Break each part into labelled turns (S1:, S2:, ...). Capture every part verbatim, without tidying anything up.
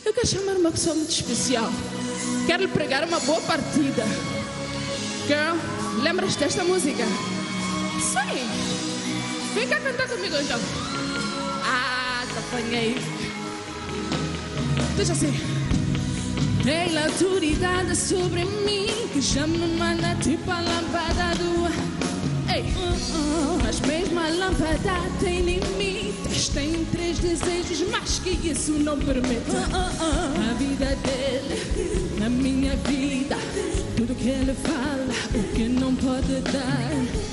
S1: Eu quero chamar uma pessoa muito especial. Quero lhe pregar uma boa partida. Girl, lembras desta música? Sim. Vem cá cantar comigo então. Ah, te apanhei. Diz assim. Tem autoridade sobre mim que já me manda tipo a lâmpada do... Ei, mas mesmo a lâmpada tem limites. Tem três desejos, mas que isso não permite. A vida dele, na minha vida, tudo que ele fala, o que não pode dar.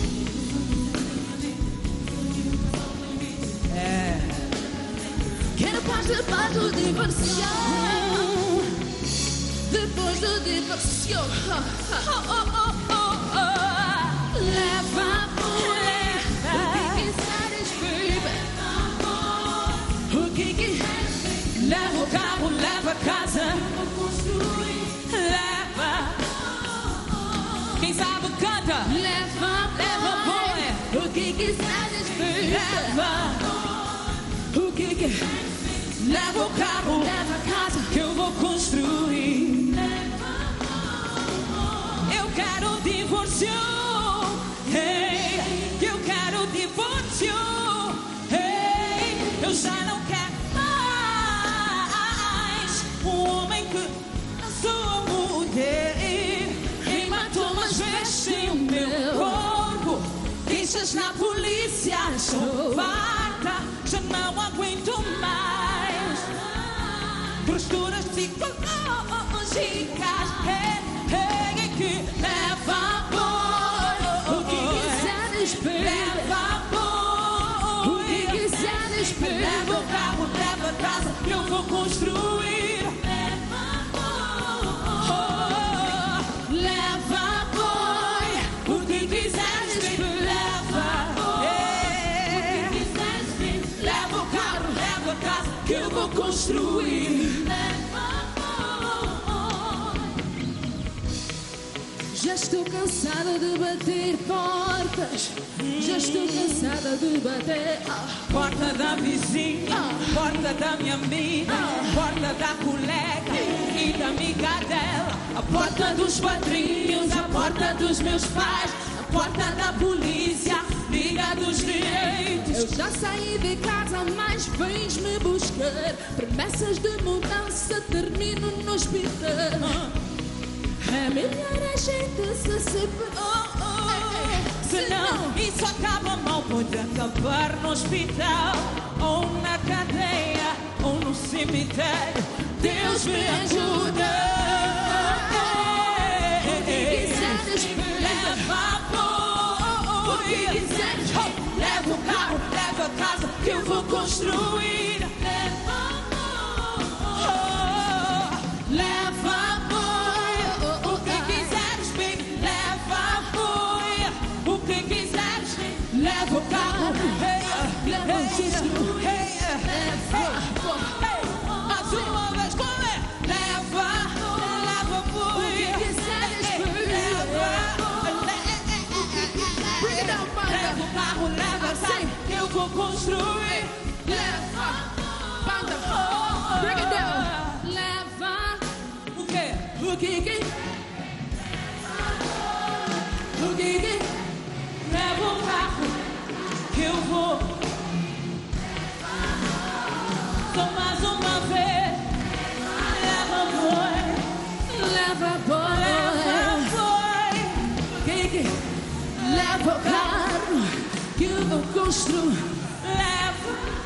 S1: É. Quero paz depois do divorcio. Depois do divorcio. Oh, oh, oh, oh, oh. Leva, leva, o que quiseres, baby. O que quiseres. Leva o carro, leva a casa. Leva. Quem sabe canta. Leva, leva, boy. O que quiseres, baby. Leva. O que quiseres. Leva o carro, leva a casa que eu vou construir. Eu quero divórcio. Hey, eu quero divórcio. Hey, eu já não quero mais um homem que a sua mulher e matou, mas vestiu o meu corpo. Queixas na polícia, estou farta, já não aguento mais. Posturas psicológicas, hey, hey, que leva. Leva boi, o que quiseres, baby. Leva o carro, leva a casa que eu vou construir. Leva boi, oh, leva boi, o que quiseres, baby. Leva boi, o que quiseres, baby. Leva o carro, leva a casa que eu vou construir. Já estou cansada de bater portas. Já estou cansada de bater a
S2: porta da vizinha,
S1: ah.
S2: porta da minha amiga,
S1: ah.
S2: porta da colega e da amiga dela, a porta dos padrinhos, a porta dos meus pais, a porta da polícia, liga dos direitos.
S1: Eu já saí de casa, mas vens me buscar. Promessas de mudança, termino no hospital. ah. É melhor a gente se separar.
S2: Oh, oh. Senão isso acaba mal, pode acabar no hospital, ou na cadeia, ou no cemitério. Deus me ajuda.
S1: O que quiseres,
S2: leva boi.
S1: O que quiseres,
S2: oh, leva o carro, leva a casa que eu vou construir.
S1: Leva
S2: oh, leva leva o carro, hey, leva o justo, hey, hey, mais uma vez com ele. Leva, leva o
S1: que quiseres,
S2: leva, leva o carro, leva a casa que eu vou construir.
S1: Leva, banda, break it down. Leva,
S2: o quê?
S1: O que que? O que que?
S2: Leva o carro que eu vou. Só mais uma vez. Leva boi,
S1: Leva boi,
S2: leva boi.
S1: Que que? Leva o carro que eu vou construir.
S2: Leva